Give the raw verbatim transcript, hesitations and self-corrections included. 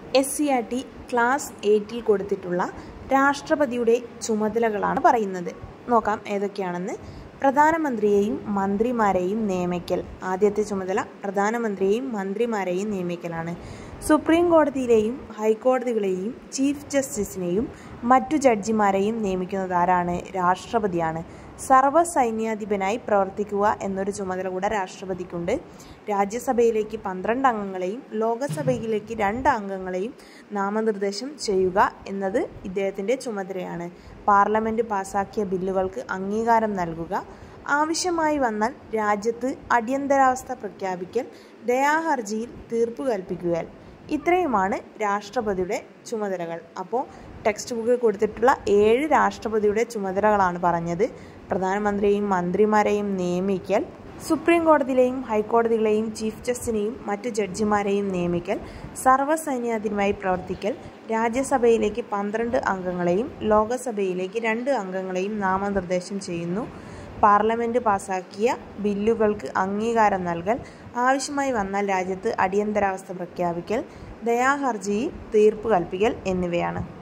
S C R T class എയ്റ്റിൽ കൊടുത്തിട്ടുള്ള രാഷ്ട്രപതിയുടെ ചുമതലകളാണ് പറയുന്നത്. നോക്കാം ഏതൊക്കെയാണെന്ന്. പ്രധാനമന്ത്രിയെയും മന്ത്രിമാരെയും നിയമിക്കൽ. ആദ്യത്തെ ചുമതല പ്രധാനമന്ത്രിയെയും മന്ത്രിമാരെയും നിയമിക്കലാണ്. സുപ്രീം കോടതിയിലെയും ഹൈക്കോടതികളെയും ചീഫ് ജസ്റ്റിസിനെയും മറ്റു ജഡ്ജിമാരെയും നിയമിക്കുന്നത് ആരാണ്? രാഷ്ട്രപതിയാണ്. സർവ്വസൈന്യാധിപനായി പ്രവർത്തിക്കുക എന്നൊരു ചുമതല കൂടെ രാഷ്ട്രപതിക്കുണ്ട്. രാജ്യസഭയിലേക്ക് പന്ത്രണ്ട് അംഗങ്ങളെയും ലോകസഭയിലേക്ക് രണ്ട് അംഗങ്ങളെയും നാമനിർദ്ദേശം ചെയ്യുക എന്നത് ഇദ്ദേഹത്തിൻ്റെ ചുമതലയാണ്. പാർലമെൻറ്റ് പാസാക്കിയ ബില്ലുകൾക്ക് അംഗീകാരം നൽകുക, ആവശ്യമായി വന്നാൽ രാജ്യത്ത് അടിയന്തരാവസ്ഥ പ്രഖ്യാപിക്കൽ, ദയാഹർജിയിൽ തീർപ്പ് കൽപ്പിക്കുക. ഇത്രയുമാണ് രാഷ്ട്രപതിയുടെ ചുമതലകൾ. അപ്പോൾ ടെക്സ്റ്റ് ബുക്കിൽ കൊടുത്തിട്ടുള്ള ഏഴ് രാഷ്ട്രപതിയുടെ ചുമതലകളാണ് പറഞ്ഞത്. പ്രധാനമന്ത്രിയെയും മന്ത്രിമാരെയും നിയമിക്കൽ, സുപ്രീം കോടതിയിലെയും ഹൈക്കോടതികളെയും ചീഫ് ജസ്റ്റിനെയും മറ്റു ജഡ്ജിമാരെയും നിയമിക്കൽ, സർവ്വസൈന്യാധിപനായി പ്രവർത്തിക്കൽ, രാജ്യസഭയിലേക്ക് പന്ത്രണ്ട് അംഗങ്ങളെയും ലോകസഭയിലേക്ക് രണ്ട് അംഗങ്ങളെയും നാമനിർദ്ദേശം ചെയ്യുന്നു, പാർലമെൻറ്റ് പാസാക്കിയ ബില്ലുകൾക്ക് അംഗീകാരം നൽകൽ, ആവശ്യമായി വന്നാൽ രാജ്യത്ത് അടിയന്തരാവസ്ഥ പ്രഖ്യാപിക്കൽ, ദയാഹർജിയിൽ തീർപ്പ് കൽപ്പിക്കൽ എന്നിവയാണ്.